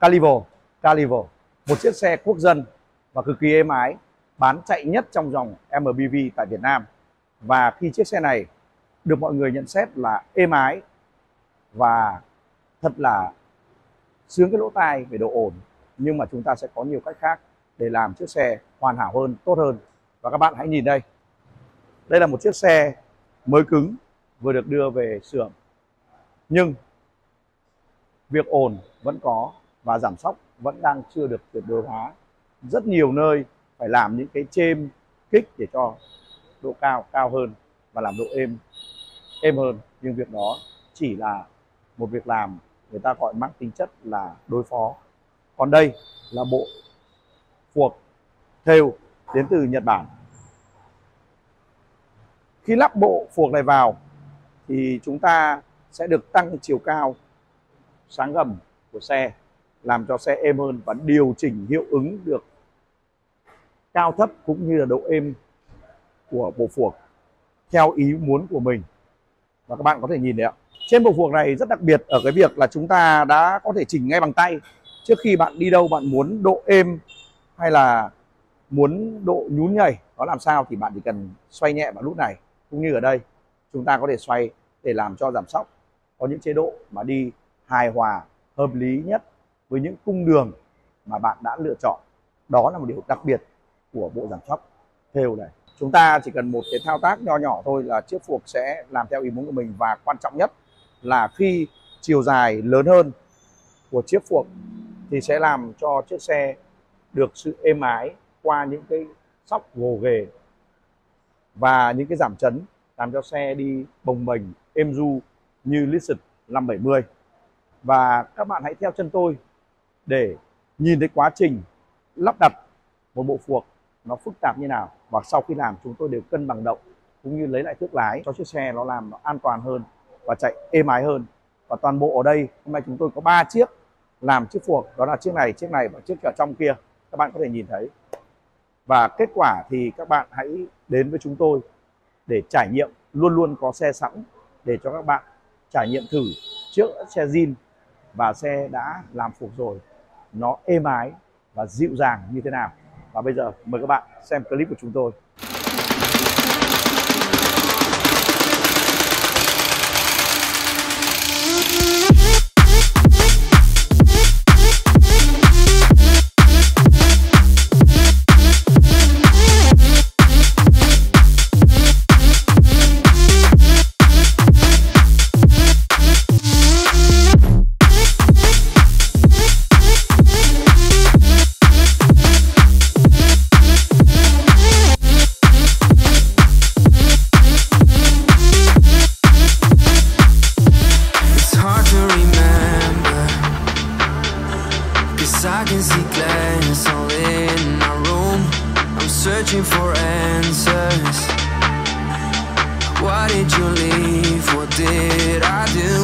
Calivo, một chiếc xe quốc dân và cực kỳ êm ái, bán chạy nhất trong dòng MPV tại Việt Nam. Và khi chiếc xe này được mọi người nhận xét là êm ái và thật là sướng cái lỗ tai về độ ổn, nhưng mà chúng ta sẽ có nhiều cách khác để làm chiếc xe hoàn hảo hơn, tốt hơn. Và các bạn hãy nhìn đây, đây là một chiếc xe mới cứng vừa được đưa về xưởng, nhưng việc ổn vẫn có và giảm xóc vẫn đang chưa được tuyệt đối hóa. Rất nhiều nơi phải làm những cái chêm kích để cho độ cao hơn và làm độ êm hơn, nhưng việc đó chỉ là một việc làm người ta gọi mang tính chất là đối phó. Còn đây là bộ phuộc thêu đến từ Nhật Bản. Khi lắp bộ phuộc này vào thì chúng ta sẽ được tăng chiều cao sáng gầm của xe, làm cho xe êm hơn và điều chỉnh hiệu ứng được cao thấp cũng như là độ êm của bộ phuộc theo ý muốn của mình. Và các bạn có thể nhìn đấy ạ. Trên bộ phuộc này rất đặc biệt ở cái việc là chúng ta đã có thể chỉnh ngay bằng tay. Trước khi bạn đi đâu, bạn muốn độ êm hay là muốn độ nhún nhảy nó làm sao thì bạn chỉ cần xoay nhẹ vào nút này. Cũng như ở đây chúng ta có thể xoay để làm cho giảm xóc. Có những chế độ mà đi hài hòa, hợp lý nhất với những cung đường mà bạn đã lựa chọn. Đó là một điều đặc biệt của bộ giảm xóc thêu này. Chúng ta chỉ cần một cái thao tác nho nhỏ thôi là chiếc phuộc sẽ làm theo ý muốn của mình. Và quan trọng nhất là khi chiều dài lớn hơn của chiếc phuộc thì sẽ làm cho chiếc xe được sự êm ái qua những cái xóc gồ ghề và những cái giảm chấn, làm cho xe đi bồng bềnh êm du như Lexus 570. Và các bạn hãy theo chân tôi để nhìn thấy quá trình lắp đặt một bộ phuộc nó phức tạp như nào, và sau khi làm chúng tôi đều cân bằng động cũng như lấy lại thước lái cho chiếc xe nó làm nó an toàn hơn và chạy êm ái hơn. Và toàn bộ ở đây hôm nay chúng tôi có 3 chiếc làm chiếc phuộc, đó là chiếc này và chiếc ở trong kia, các bạn có thể nhìn thấy. Và kết quả thì các bạn hãy đến với chúng tôi để trải nghiệm, luôn luôn có xe sẵn để cho các bạn trải nghiệm thử trước xe zin và xe đã làm phuộc rồi nó êm ái và dịu dàng như thế nào. Và bây giờ mời các bạn xem clip của chúng tôi. I can see glass all in my room. I'm searching for answers. Why did you leave? What did I do?